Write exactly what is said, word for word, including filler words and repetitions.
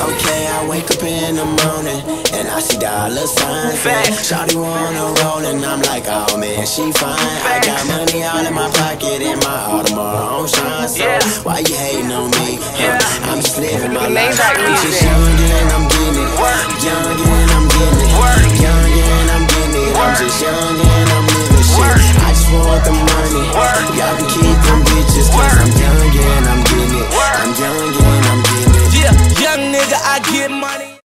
Okay, I wake up in the morning and I see dollar signs. Shawty wanna roll and I'm like, oh man, she fine. I got money all in my pocket and my Audemars on shine. So why you hating on me? Huh? I'm just living my life. I'm just young and I'm getting it. Young and I'm getting it. Young and I'm getting it. I'm just young and I'm living shit. I just want the money.